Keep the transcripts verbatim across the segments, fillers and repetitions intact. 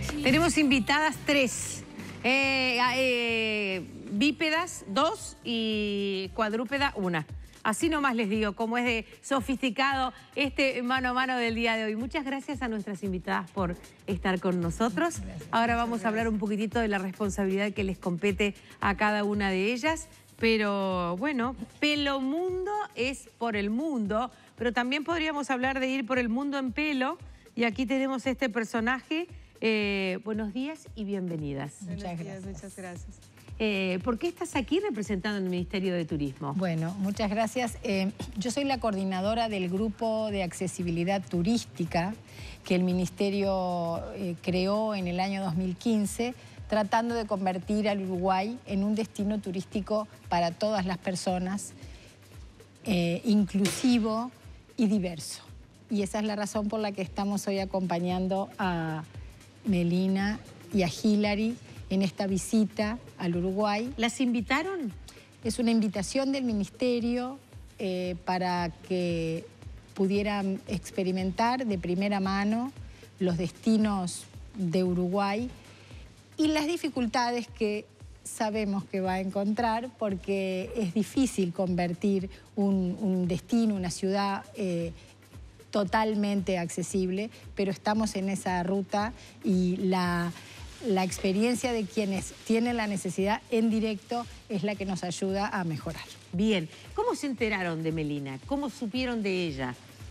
Tenemos invitadas tres. Eh, eh, bípedas, dos, y cuadrúpeda, una. Así nomás les digo, cómo es de sofisticado este mano a mano del día de hoy. Muchas gracias a nuestras invitadas por estar con nosotros. Gracias, Ahora vamos a hablar un poquitito de la responsabilidad que les compete a cada una de ellas. Pero bueno, Pelomundo es por el mundo, pero también podríamos hablar de ir por el mundo en pelo. Y aquí tenemos este personaje. Eh, buenos días y bienvenidas. Muchas Buenos días, gracias. muchas gracias. Eh, ¿Por qué estás aquí representando el Ministerio de Turismo? Bueno, muchas gracias. Eh, yo soy la coordinadora del Grupo de Accesibilidad Turística que el Ministerio eh, creó en el año dos mil quince, tratando de convertir al Uruguay en un destino turístico para todas las personas, eh, inclusivo y diverso. Y esa es la razón por la que estamos hoy acompañando a Melina y a Hilary en esta visita al Uruguay. ¿Las invitaron? Es una invitación del Ministerio eh, para que pudieran experimentar de primera mano los destinos de Uruguay y las dificultades que sabemos que va a encontrar, porque es difícil convertir un, un destino, una ciudad eh, totalmente accesible, pero estamos en esa ruta y la... La experiencia de quienes tienen la necesidad en directo es la que nos ayuda a mejorar. Bien. ¿Cómo se enteraron de Melina? ¿Cómo supieron de ella?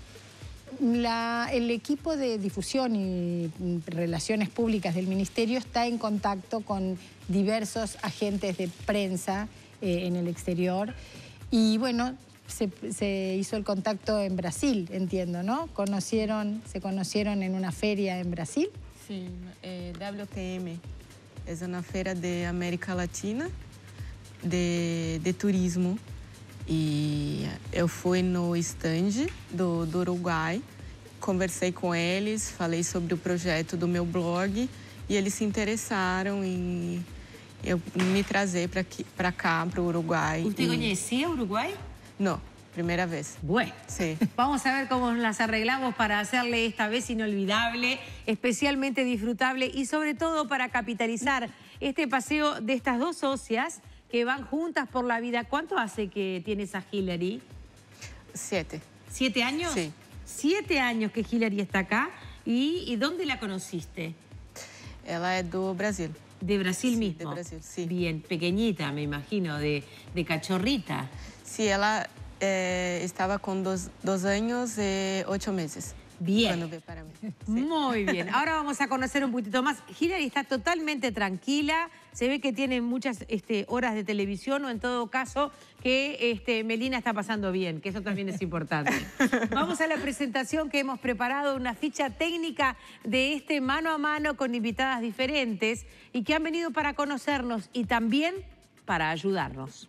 La, el equipo de difusión y relaciones públicas del Ministerio está en contacto con diversos agentes de prensa eh, en el exterior. Y bueno, se, se hizo el contacto en Brasil, entiendo, ¿no? Conocieron, se conocieron en una feria en Brasil. Sim, é, W T M é uma feira de América Latina de, de turismo, e eu fui no stand do, do Uruguai, conversei com eles, falei sobre o projeto do meu blog e eles se interessaram em eu me trazer para cá, para o Uruguai. ¿Usted e... conocía Uruguay? No, primera vez. Bueno, sí. Vamos a ver cómo las arreglamos para hacerle esta vez inolvidable, especialmente disfrutable y sobre todo para capitalizar este paseo de estas dos socias que van juntas por la vida. ¿Cuánto hace que tienes a Hilary? Siete. ¿Siete años? Sí. Siete años que Hilary está acá. ¿Y, y dónde la conociste? Ela é do Brasil. ¿De Brasil Sí, mismo? de Brasil, sí. Bien, pequeñita, me imagino, de, de cachorrita. Sí, ela eh, estaba con dos, dos años y ocho meses. Bien. Cuando ve para mí. Sí. Muy bien. Ahora vamos a conocer un poquito más. Hilary está totalmente tranquila. Se ve que tiene muchas este, horas de televisión, o en todo caso que este, Melina está pasando bien, que eso también es importante. Vamos a la presentación que hemos preparado, una ficha técnica de este mano a mano con invitadas diferentes y que han venido para conocernos y también para ayudarnos.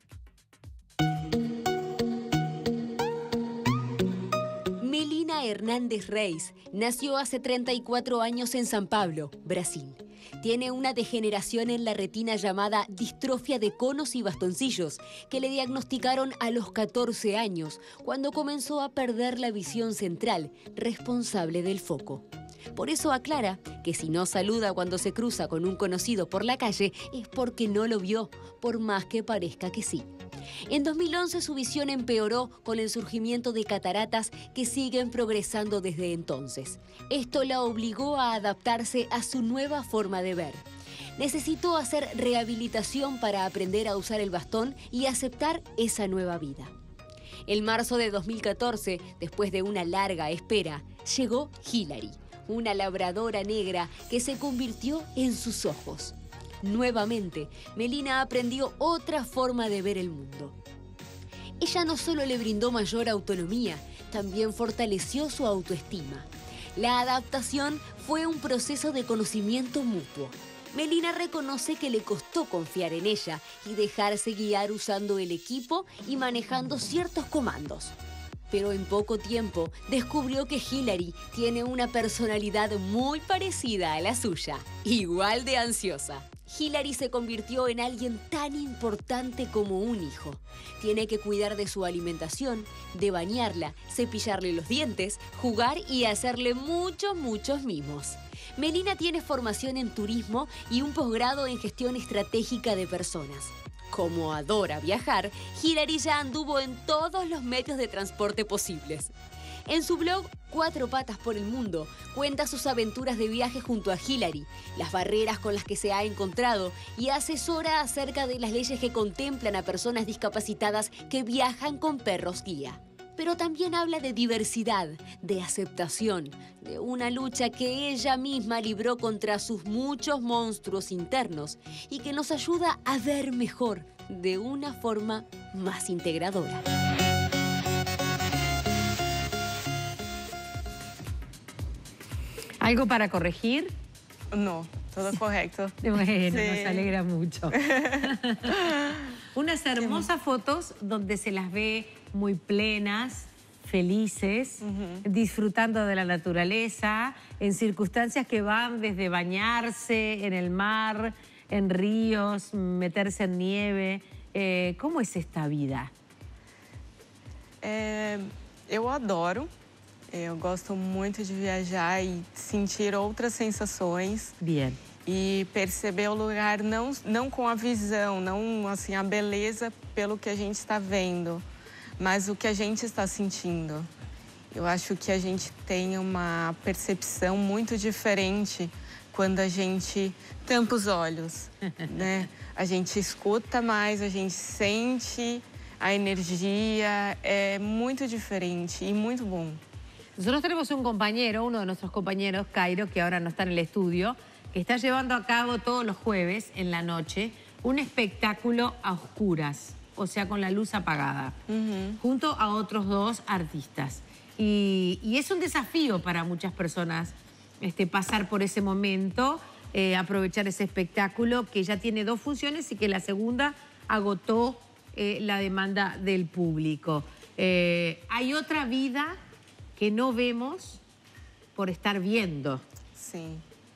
Melina Hernández Reis nació hace treinta y cuatro años en San Pablo, Brasil. Tiene una degeneración en la retina llamada distrofia de conos y bastoncillos, que le diagnosticaron a los catorce años, cuando comenzó a perder la visión central, responsable del foco. Por eso aclara que si no saluda cuando se cruza con un conocido por la calle es porque no lo vio, por más que parezca que sí. En dos mil once su visión empeoró con el surgimiento de cataratas que siguen progresando desde entonces. Esto la obligó a adaptarse a su nueva forma de ver. Necesitó hacer rehabilitación para aprender a usar el bastón y aceptar esa nueva vida. En marzo de dos mil catorce, después de una larga espera, llegó Hilary, una labradora negra que se convirtió en sus ojos. Nuevamente, Melina aprendió otra forma de ver el mundo. Ella no solo le brindó mayor autonomía, también fortaleció su autoestima. La adaptación fue un proceso de conocimiento mutuo. Melina reconoce que le costó confiar en ella y dejarse guiar usando el equipo y manejando ciertos comandos. Pero en poco tiempo descubrió que Hilary tiene una personalidad muy parecida a la suya, igual de ansiosa. Hilary se convirtió en alguien tan importante como un hijo. Tiene que cuidar de su alimentación, de bañarla, cepillarle los dientes, jugar y hacerle muchos, muchos mimos. Melina tiene formación en turismo y un posgrado en gestión estratégica de personas. Como adora viajar, Hilary ya anduvo en todos los medios de transporte posibles. En su blog Cuatro Patas por el Mundo cuenta sus aventuras de viaje junto a Hilary, las barreras con las que se ha encontrado y asesora acerca de las leyes que contemplan a personas discapacitadas que viajan con perros guía. Pero también habla de diversidad, de aceptación, de una lucha que ella misma libró contra sus muchos monstruos internos y que nos ayuda a ver mejor, de una forma más integradora. ¿Algo para corregir? No, todo correcto. Bueno, Sí. nos alegra mucho. Unas hermosas fotos donde se las ve muy plenas, felices, uh-huh. disfrutando de la naturaleza, en circunstancias que van desde bañarse en el mar, en ríos, meterse en nieve. Eh, ¿Cómo es esta vida? É, eu adoro. Eu gosto muito de viajar e sentir outras sensações. Bien. E perceber o lugar não, não com a visão, não assim, a beleza pelo que a gente está vendo, mas o que a gente está sentindo. Eu acho que a gente tem uma percepção muito diferente quando a gente tampa os olhos, né? A gente escuta mais, a gente sente a energia, é muito diferente e muito bom. Nosotros tenemos un compañero, uno de nuestros compañeros, Cairo, que ahora no está en el estudio, que está llevando a cabo todos los jueves en la noche un espectáculo a oscuras, o sea, con la luz apagada, uh-huh. junto a otros dos artistas. Y, y es un desafío para muchas personas este, pasar por ese momento, eh, aprovechar ese espectáculo que ya tiene dos funciones y que la segunda agotó eh, la demanda del público. Eh, hay otra vida que no vemos por estar viendo. Sim.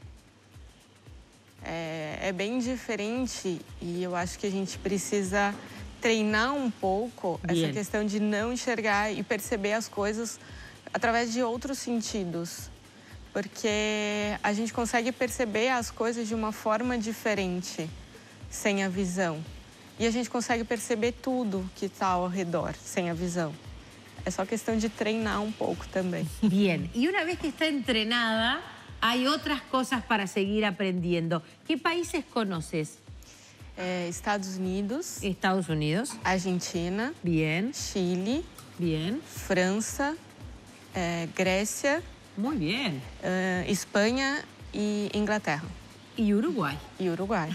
É, é bem diferente e eu acho que a gente precisa treinar um pouco Bien. essa questão de não enxergar e perceber as coisas através de outros sentidos. Porque a gente consegue perceber as coisas de uma forma diferente, sem a visão. E a gente consegue perceber tudo que está ao redor, sem a visão. É só questão de treinar um pouco também. Bien. Y una vez que está entrenada, hay otras cosas para seguir aprendiendo. ¿Qué países conoces? É, Estados Unidos. Estados Unidos. Argentina. Bien. Chile. Bien. França. É, Grécia. Muy bien. É, Espanha e Inglaterra. Y Uruguay. E Uruguai.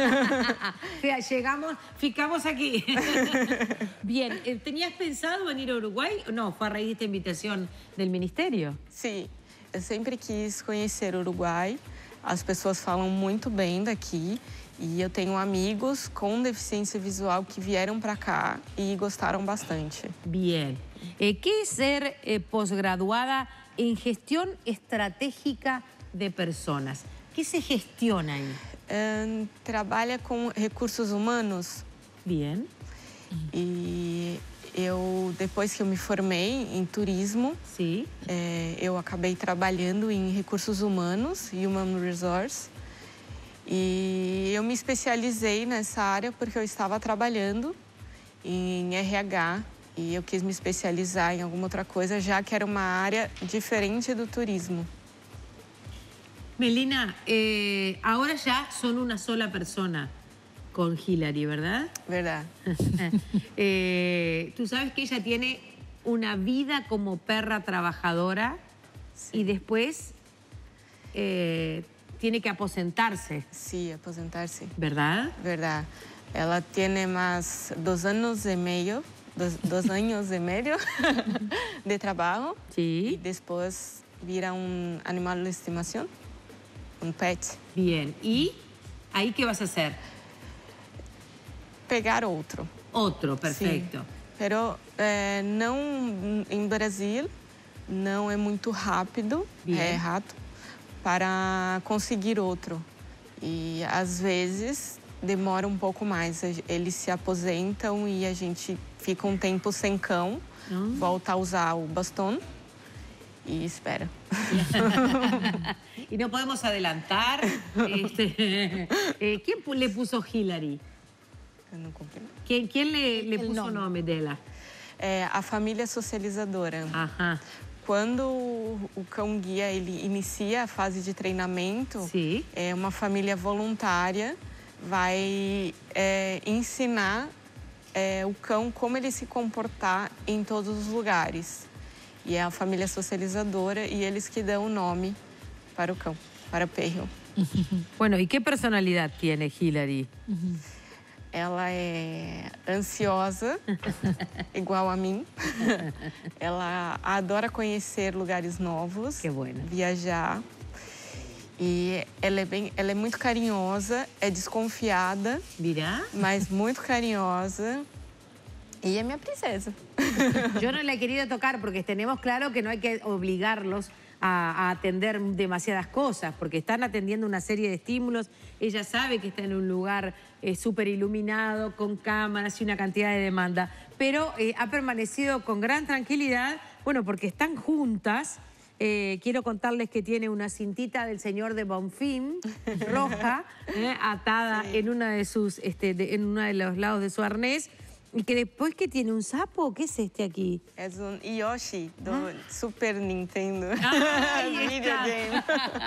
O sea, llegamos, ficamos aquí. Bien, ¿tenías pensado venir a Uruguay? No, fue a raíz de esta invitación del ministerio. Sim, eu sempre quis conhecer o Uruguai. As pessoas falam muito bem daqui. E eu tenho amigos com deficiência visual que vieram para cá e gostaram bastante. Bien. Eh, ¿Qué es ser eh, posgraduada en gestión estratégica de personas? ¿Qué se gestiona aí? Um, trabalha com recursos humanos. Bien. E eu, depois que eu me formei em turismo, sí. é, eu acabei trabalhando em recursos humanos, Human Resource. E eu me especializei nessa área porque eu estava trabalhando em R H e eu quis me especializar em alguma outra coisa, já que era uma área diferente do turismo. Melina, eh, ahora ya son una sola persona con Hilary, ¿verdad? Verdad. eh, Tú sabes que ella tiene una vida como perra trabajadora sí. y después eh, tiene que aposentarse. Sí, aposentarse. ¿Verdad? Verdad. Ela tiene más dos años y medio, dos, dos años y medio de trabajo sí. y después vira un animal de estimación. Un pet. Bien. ¿Y ahí qué vas a hacer? Pegar outro. Outro, perfeito. Sim. Pero é, não em Brasil não é muito rápido, Bien. é rápido para conseguir outro. E às vezes demora um pouco mais. Eles se aposentam e a gente fica um tempo sem cão, hum. volta a usar o bastão. e espera. Y no podemos adelantar. Este, eh, ¿Quién le puso Hillary? Eu não compreendo. ¿Quién, quién le, le puso o nome. nome dela? É a família socializadora. Ajá. Quando o, o cão-guia ele inicia a fase de treinamento, Sim. é uma família voluntária vai é, ensinar é, o cão como ele se comportar em todos os lugares. E é a família socializadora e eles que dão o nome para o cão, para o perro. Bueno, ¿y qué personalidad tiene Hillary? Ela é ansiosa, igual a mim. Ela adora conhecer lugares novos, Que buena. viajar. E ela é, bem, ela é muito carinhosa, é desconfiada, Mirá. mas muito carinhosa. Y es mi princesa. Yo no la he querido tocar porque tenemos claro que no hay que obligarlos a, a atender demasiadas cosas, porque están atendiendo una serie de estímulos. Ella sabe que está en un lugar eh, súper iluminado, con cámaras y una cantidad de demanda, pero eh, ha permanecido con gran tranquilidad, bueno, porque están juntas. Eh, quiero contarles que tiene una cintita del señor de Bonfim, roja, eh, atada Sí. en, una de sus, este, de, en uno de los lados de su arnés. Y que después que tiene un sapo, ¿qué es este aquí? Es un Yoshi do Super Nintendo. Ahí está. Videogame.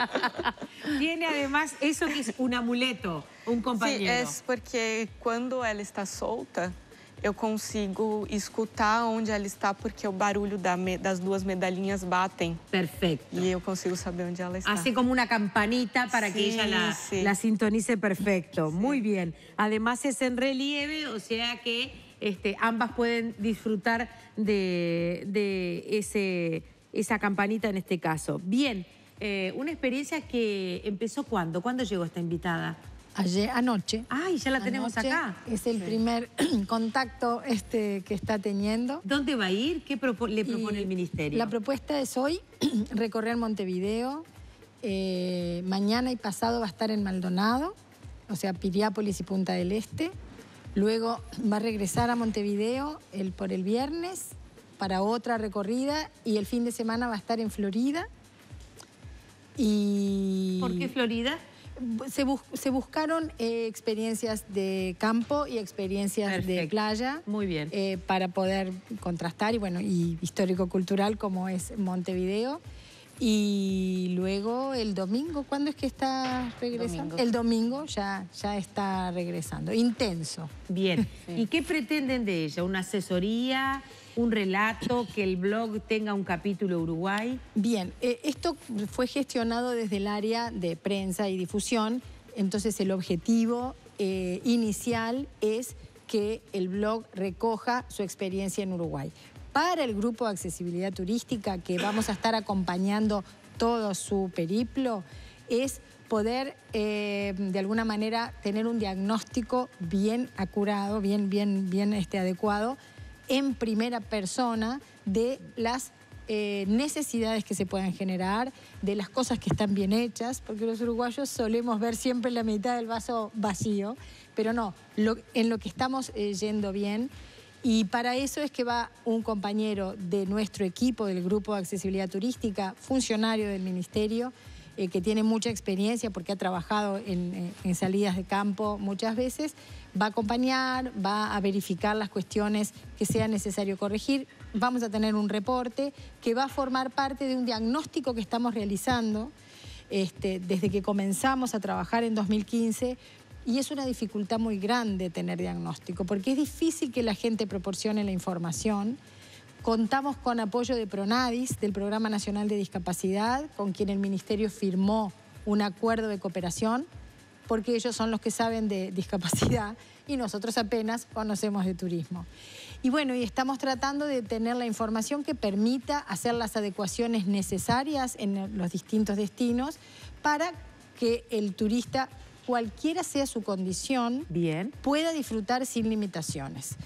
Tiene además eso que es un amuleto, un Sim, compañero. é porque quando ela está solta, eu consigo escutar onde ela está, porque o barulho da me- das duas medalhinhas batem. Perfecto. E eu consigo saber onde ela está. Hace como una campanita para que Sí, ella la, sí. la sintonice perfecto. Muy bien. Además es en relieve, o sea que este, ambas pueden disfrutar de, de ese, esa campanita en este caso. Bien, eh, una experiencia que empezó ¿cuándo? ¿Cuándo llegó esta invitada? Ayer, anoche. Ay, ya la tenemos Anoche acá. Es el primer contacto este, que está teniendo. ¿Dónde va a ir? ¿Qué propo- le propone Y el ministerio? La propuesta es hoy recorrer Montevideo. Eh, mañana y pasado va a estar en Maldonado, o sea, Piriápolis y Punta del Este. Luego va a regresar a Montevideo el, por el viernes para otra recorrida y el fin de semana va a estar en Florida. Y ¿Por qué Florida? Se, bus- se buscaron eh, experiencias de campo y experiencias de Perfecto. playa. Muy bien. eh, para poder contrastar y bueno, y histórico-cultural como es Montevideo. Y luego el domingo, ¿cuándo es que está regresando? Domingo. El domingo ya, ya está regresando. Intenso. Bien. ¿Y qué pretenden de ella? ¿Una asesoría? ¿Un relato? ¿Que el blog tenga un capítulo Uruguay? Bien, eh, esto fue gestionado desde el área de prensa y difusión, entonces el objetivo eh, inicial es que el blog recoja su experiencia en Uruguay. Para el grupo de accesibilidad turística, que vamos a estar acompañando todo su periplo, es poder eh, de alguna manera tener un diagnóstico bien acurado, bien, bien, bien este, adecuado, en primera persona de las eh, necesidades que se puedan generar, de las cosas que están bien hechas, porque los uruguayos solemos ver siempre la mitad del vaso vacío, pero no, lo- en lo que estamos eh, yendo bien. Y para eso es que va un compañero de nuestro equipo, del Grupo de Accesibilidad Turística, funcionario del Ministerio, eh, que tiene mucha experiencia porque ha trabajado en, eh, en salidas de campo muchas veces, va a acompañar, va a verificar las cuestiones que sea necesario corregir. Vamos a tener un reporte que va a formar parte de un diagnóstico que estamos realizando este, desde que comenzamos a trabajar en dos mil quince. Y es una dificultad muy grande tener diagnóstico, porque es difícil que la gente proporcione la información. Contamos con apoyo de Pronadis, del Programa Nacional de Discapacidad, con quien el Ministerio firmó un acuerdo de cooperación, porque ellos son los que saben de discapacidad y nosotros apenas conocemos de turismo. Y bueno, y estamos tratando de tener la información que permita hacer las adecuaciones necesarias en los distintos destinos para que el turista, cualquiera sea su condición, Bien. pueda disfrutar sin limitaciones.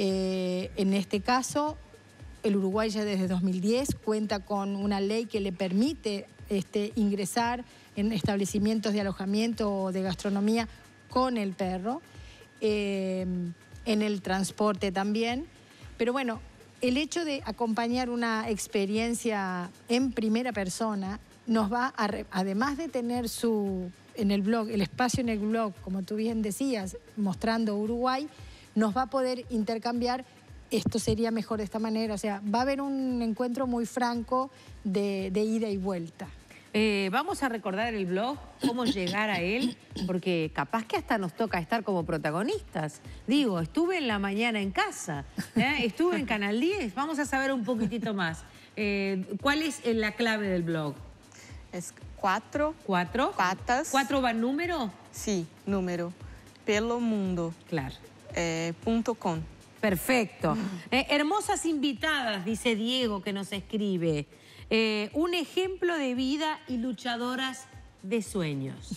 Eh, en este caso, el Uruguay ya desde dos mil diez cuenta con una ley que le permite este, ingresar en establecimientos de alojamiento o de gastronomía con el perro, eh, en el transporte también. Pero bueno, el hecho de acompañar una experiencia en primera persona nos va a, además de tener su, en el blog, el espacio en el blog, como tú bien decías, mostrando Uruguay, nos va a poder intercambiar, esto sería mejor de esta manera, o sea, va a haber un encuentro muy franco de, de ida y vuelta. Eh, vamos a recordar el blog, cómo llegar a él, porque capaz que hasta nos toca estar como protagonistas. Digo, estuve en la mañana en casa, ¿eh? Estuve en Canal diez, vamos a saber un poquitito más. Eh, ¿Cuál es la clave del blog? Es cuatro. ¿Cuatro? Patas. ¿Cuatro va número? Sí, número. Pelo mundo. Claro. Eh, punto com. Perfecto. Eh, hermosas invitadas, dice Diego, que nos escribe. Eh, un ejemplo de vida y luchadoras de sueños.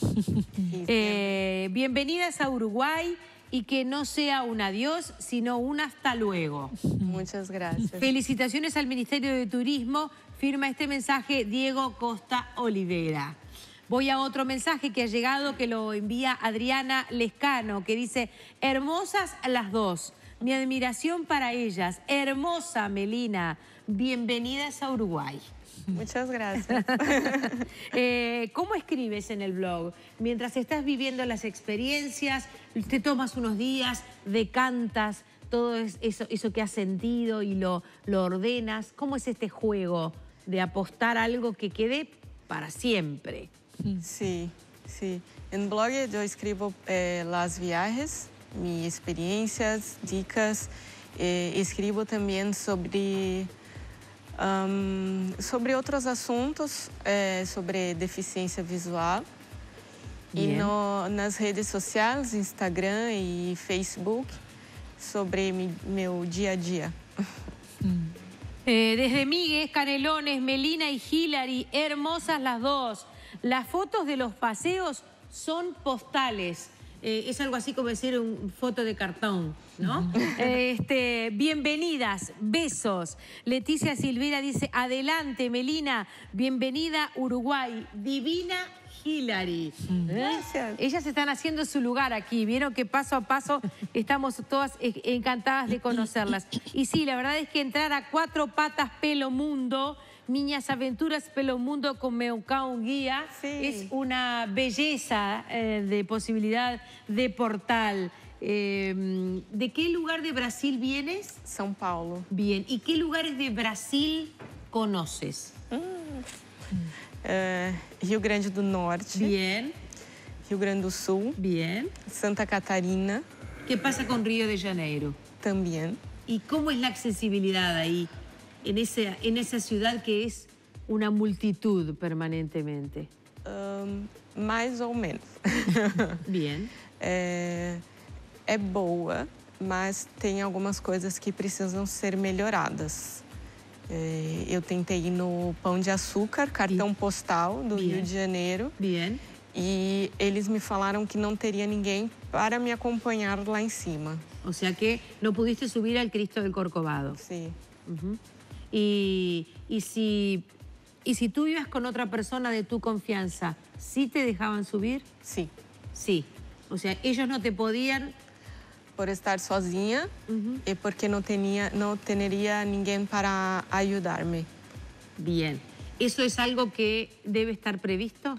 Eh, bienvenidas a Uruguay y que no sea un adiós, sino un hasta luego. Muchas gracias. Felicitaciones al Ministerio de Turismo. Firma este mensaje Diego Costa Olivera. Voy a otro mensaje que ha llegado, que lo envía Adriana Lescano, que dice, hermosas las dos, mi admiración para ellas. Hermosa Melina, bienvenidas a Uruguay. Muchas gracias. eh, ¿Cómo escribes en el blog? Mientras estás viviendo las experiencias, te tomas unos días, decantas todo eso, eso que has sentido y lo, lo ordenas. ¿Cómo es este juego de apostar algo que quede para siempre? Sí, sí. En blog yo escribo eh, las viajes, mis experiencias, dicas. Eh, escribo también sobre... Um, sobre outros assuntos, é, sobre deficiência visual. Yeah. E no, nas redes sociais, Instagram e Facebook, sobre mi, meu dia a dia. Mm. Eh, desde Miguel, Canelones, Melina y Hilary, hermosas las dos. Las fotos de los paseos son postales. Eh, es algo así como decir una foto de cartón, ¿no? este, bienvenidas, besos. Leticia Silvera dice, adelante, Melina, bienvenida Uruguay, divina Hilary. Gracias. Ellas están haciendo su lugar aquí, vieron que paso a paso estamos todas encantadas de conocerlas. Y sí, la verdad es que entrar a Cuatro Patas Pelo Mundo, Niñas Aventuras Pelo Mundo con Meucao Guía, sí, es una belleza eh, de posibilidad de portal. Eh, ¿De qué lugar de Brasil vienes? São Paulo. Bien. ¿Y qué lugares de Brasil conoces? Mm. Uh, Rio Grande do Norte. Bien. Rio Grande do Sul. Bien. Santa Catarina. ¿Qué pasa con Río de Janeiro? También. ¿Y cómo es la accesibilidad ahí? En esa, en esa ciudad que es una multitud permanentemente. Um, mais ou menos. Bien. É, é boa, mas tem algumas coisas que precisam ser melhoradas. É, eu tentei ir no Pão de Açúcar, cartão Bien. Postal do Bien. Rio de Janeiro. Bien. E eles me falaram que não teria ninguém para me acompanhar lá em cima. O sea que no pudiste subir al Cristo del Corcovado. Sí. Uh-huh. Y, y, si, y si tú ibas con otra persona de tu confianza, ¿sí te dejaban subir? Sí. Sí. O sea, ellos no te podían... Por estar sozinha uh-huh. e porque não, tinha, não teria ninguém para ajudar-me. Bien. ¿Eso es algo que debe estar previsto?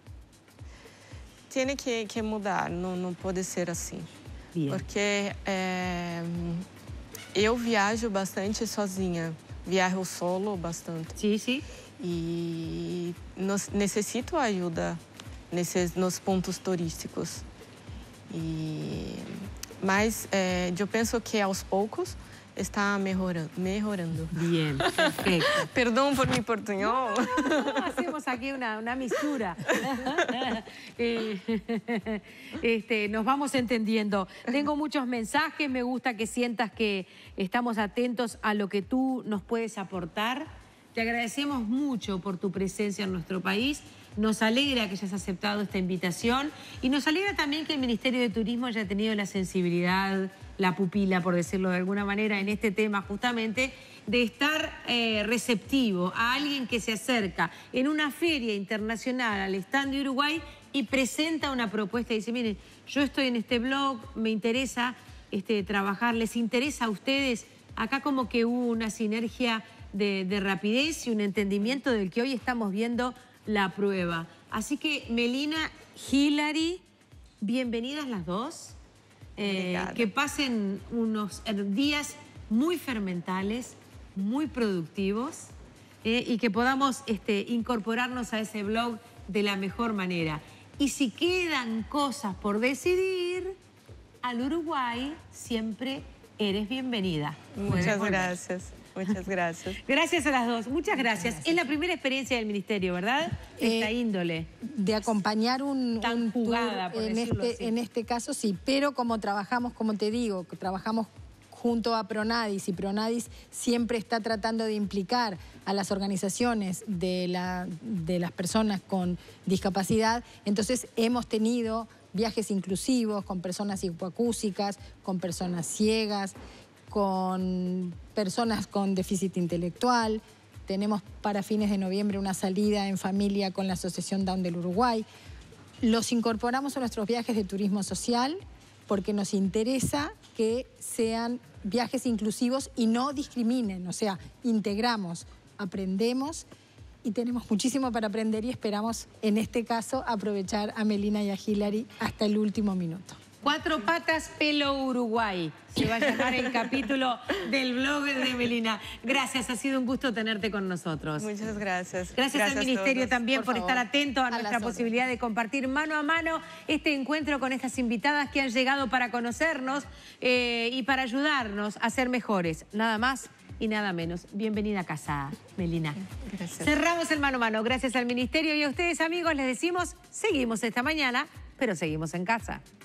Tiene que, que mudar, não, não pode ser assim. Bien. Porque é, eu viajo bastante sozinha. Viajo solo bastante. Sim, sim. E nos, necessito ajuda nesses, nos pontos turísticos. E, mas é, eu penso que aos poucos está melhorando. melhorando. Bien, perfecto. Perdón por mi portuñol. No, no, no, hacemos aquí una, una mistura. eh, este, nos vamos entendiendo. Tengo muchos mensajes, me gusta que sientas que estamos atentos a lo que tú nos puedes aportar. Te agradecemos mucho por tu presencia en nuestro país. Nos alegra que hayas aceptado esta invitación y nos alegra también que el Ministerio de Turismo haya tenido la sensibilidad, la pupila, por decirlo de alguna manera, en este tema justamente de estar eh, receptivo a alguien que se acerca en una feria internacional al stand de Uruguay y presenta una propuesta y dice, miren, yo estoy en este blog, me interesa este, trabajar, ¿les interesa a ustedes? acá como que hubo una sinergia de, de rapidez y un entendimiento del que hoy estamos viendo la prueba. Así que Melina, Hilary, bienvenidas las dos. Eh, que pasen unos días muy fermentales, muy productivos, eh, y que podamos este, incorporarnos a ese blog de la mejor manera. Y si quedan cosas por decidir, al Uruguay siempre eres bienvenida. Muchas gracias. Muchas gracias. Gracias a las dos, muchas gracias. gracias. Es la primera experiencia del Ministerio, ¿verdad? De esta eh, índole. De acompañar un, Tan un jugada, tour por en decirlo este, así. en este caso sí, pero como trabajamos, como te digo, trabajamos junto a Pronadis y Pronadis siempre está tratando de implicar a las organizaciones de, la, de las personas con discapacidad, entonces hemos tenido viajes inclusivos con personas hipoacúsicas, con personas ciegas, con personas con déficit intelectual. Tenemos para fines de noviembre una salida en familia con la Asociación Down del Uruguay. Los incorporamos a nuestros viajes de turismo social porque nos interesa que sean viajes inclusivos y no discriminen, o sea, integramos, aprendemos y tenemos muchísimo para aprender y esperamos, en este caso, aprovechar a Melina y a Hilary hasta el último minuto. Cuatro patas, pelo Uruguay. Se va a llamar el capítulo del blog de Melina. Gracias, ha sido un gusto tenerte con nosotros. Muchas gracias. Gracias, gracias al Ministerio también por, por estar atento a, a nuestra posibilidad órdenes. de compartir mano a mano este encuentro con estas invitadas que han llegado para conocernos eh, y para ayudarnos a ser mejores. Nada más y nada menos. Bienvenida a casa, Melina. Gracias. Cerramos el mano a mano. Gracias al Ministerio y a ustedes, amigos, les decimos, seguimos esta mañana, pero seguimos en casa.